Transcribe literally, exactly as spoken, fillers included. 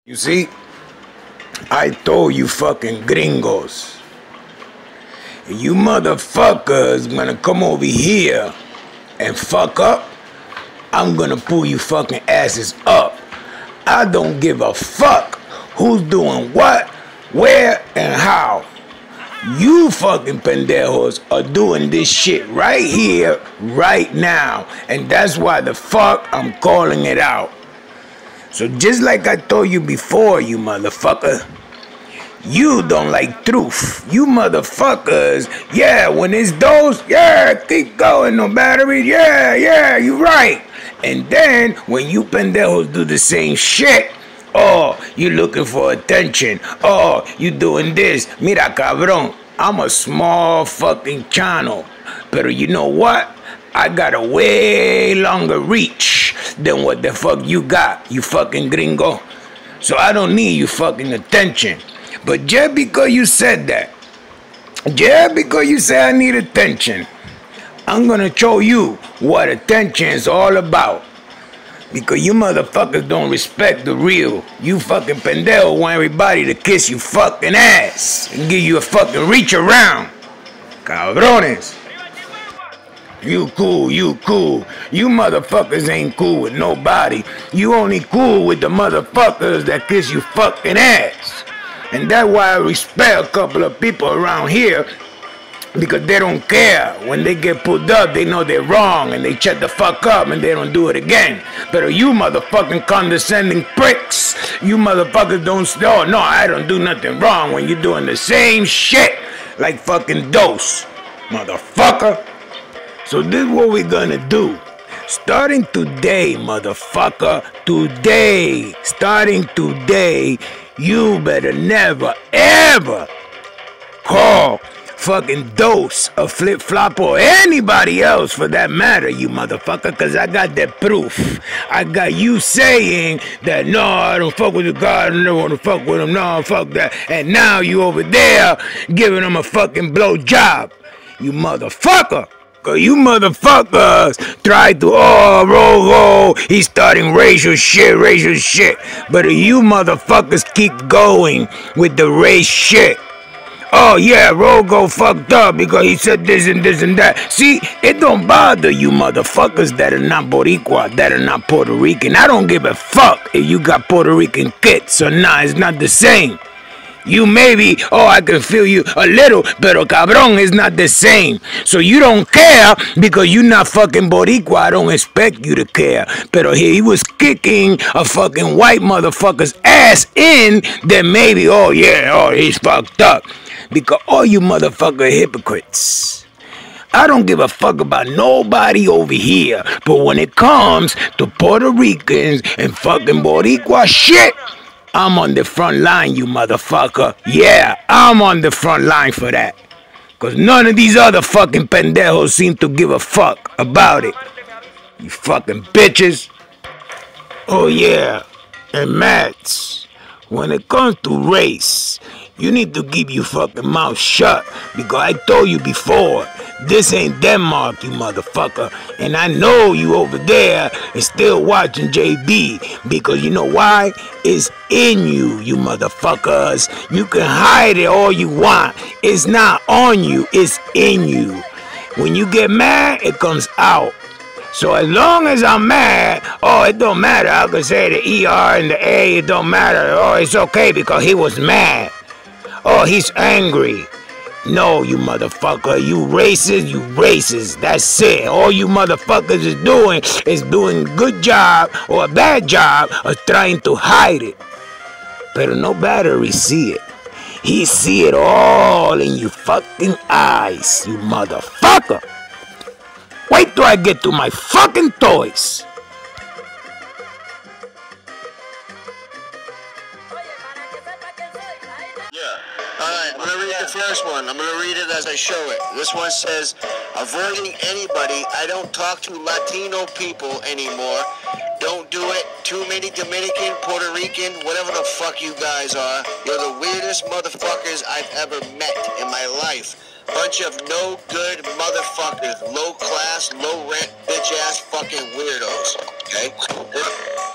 You see, I told you fucking gringos. You motherfuckers gonna come over here and fuck up, I'm gonna pull you fucking asses up. I don't give a fuck who's doing what, where, and how. You fucking pendejos are doing this shit right here, right now. And that's why the fuck I'm calling it out. So just like I told you before, you motherfucker, you don't like truth. You motherfuckers, yeah, when it's those, yeah, keep going, no battery, yeah, yeah, you right. And then when you pendejos do the same shit, oh, you looking for attention. Oh, you doing this. Mira, cabrón, I'm a small fucking channel. Pero you know what? I got a way longer reach than what the fuck you got, you fucking gringo. So I don't need you fucking attention. But just because you said that, just because you say I need attention, I'm gonna show you what attention is all about. Because you motherfuckers don't respect the real. You fucking pendejo want everybody to kiss you fucking ass and give you a fucking reach around. Cabrones. You cool, you cool. You motherfuckers ain't cool with nobody. You only cool with the motherfuckers that kiss you fucking ass. And that's why I respect a couple of people around here, because they don't care. When they get pulled up, they know they're wrong and they shut the fuck up and they don't do it again. But you motherfucking condescending pricks, you motherfuckers don't, oh no, I don't do nothing wrong, when you're doing the same shit like fucking Dose, motherfucker. So this is what we're gonna do. Starting today, motherfucker, today, starting today, you better never, ever call fucking Dose a flip-flop or anybody else for that matter, you motherfucker, because I got that proof. I got you saying that, no, I don't fuck with the guy, I don't want to fuck with him, no, fuck that. And now you over there giving him a fucking blow job, you motherfucker. Cause you motherfuckers tried to, oh, Rogo, he's starting racial shit, racial shit. But you motherfuckers keep going with the race shit. Oh yeah, Rogo fucked up because he said this and this and that. See, it don't bother you motherfuckers that are not Boricua, that are not Puerto Rican. I don't give a fuck if you got Puerto Rican kids or not, it's not the same. You maybe, oh, I can feel you a little, pero cabrón is not the same. So you don't care because you not fucking Boricua. I don't expect you to care. Pero he was kicking a fucking white motherfucker's ass in, then maybe, oh yeah, oh, he's fucked up. Because all you motherfucker hypocrites. I don't give a fuck about nobody over here. But when it comes to Puerto Ricans and fucking Boricua shit, I'm on the front line, you motherfucker. Yeah, I'm on the front line for that. Because none of these other fucking pendejos seem to give a fuck about it. You fucking bitches. Oh yeah, and Mats, when it comes to race, you need to keep your fucking mouth shut. Because I told you before, this ain't Denmark, you motherfucker. And I know you over there is still watching J B. Because you know why? It's in you, you motherfuckers. You can hide it all you want. It's not on you, it's in you. When you get mad, it comes out. So as long as I'm mad, oh, it don't matter. I could say the E R and the A, it don't matter. Oh, it's okay because he was mad. Oh, he's angry. No, you motherfucker, you racist, you racist. That's it. All you motherfuckers is doing is doing a good job or a bad job of trying to hide it. But no battery see it. He see it all in your fucking eyes, you motherfucker. Wait till I get to my fucking toys. Alright, I'm gonna read the first one. I'm gonna read it as I show it. This one says, avoiding anybody. I don't talk to Latino people anymore. Don't do it. Too many Dominican, Puerto Rican, whatever the fuck you guys are. You're the weirdest motherfuckers I've ever met in my life. Bunch of no good motherfuckers. Low class, low rent, bitch ass fucking weirdos. Okay?